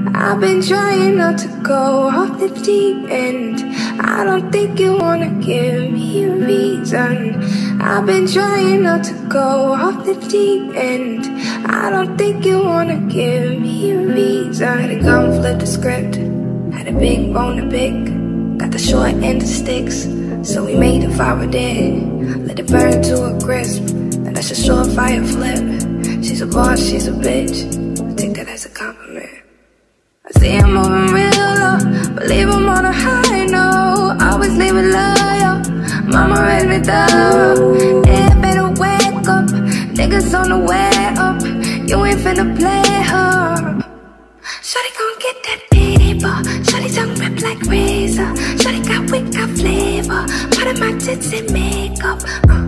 I've been trying not to go off the deep end. I don't think you wanna give me a reason. I've been trying not to go off the deep end. I don't think you wanna give me a reason. Had to come flip the script, had a big bone to pick. Got the short end of sticks, so we made a fire dead. Let it burn to a crisp, and that's a surefire flip. She's a boss, she's a bitch, take that as a compliment. I see I'm moving real low, believe I'm on a high note. Always leave it loyal, mama raised me thorough. Yeah, better wake up, niggas on the way up. You ain't finna play her. Shawty gon' get that paper, shawty tongue rip like razor. Shawty got wit, got flavor, part of my tits and makeup.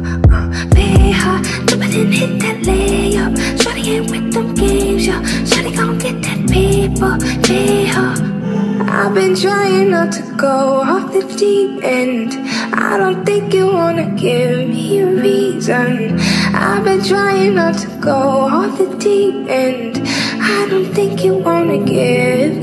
Pay her, jump it and hit that layup. Shawty ain't with them games, yo. Shawty gon' get that paper, pay her. I've been trying not to go off the deep end. I don't think you wanna give me a reason. I've been trying not to go off the deep end. I don't think you wanna give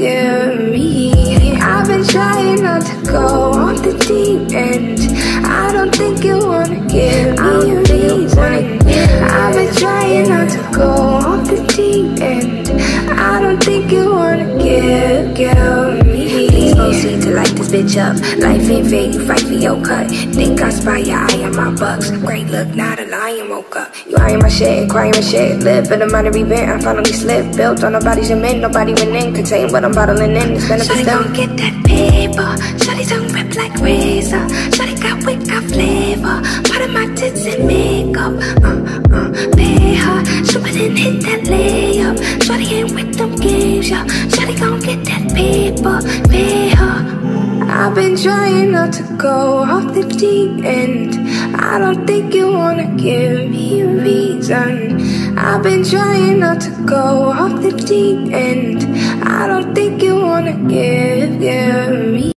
me. I've been trying not to go off the deep end. I don't think you wanna give me a reason. I've been trying not to go off the deep end. I don't think you wanna give me. Please proceed to light this bitch up. Life ain't fair, you fight for your cut. Think I spy your eye on my bucks. Great look, not a lion woke up. You eyeing my shit, crying my shit. Live in a minor event, I finally slipped. Built on nobody's men, nobody went in. Contain what I'm bottling in, it's benefits down. Shawty gon' get that paper, shawty tongue rip like razor. Shawty got wit, got flavor, part of my tits and makeup. Pay her, shoot it and hit that layup. Shawty ain't with them games, yo. Shawty gon' get that paper, pay her. I've been trying not to go off the deep end. I don't think you wanna give me a reason. I've been trying not to go off the deep end. I don't think you wanna give me.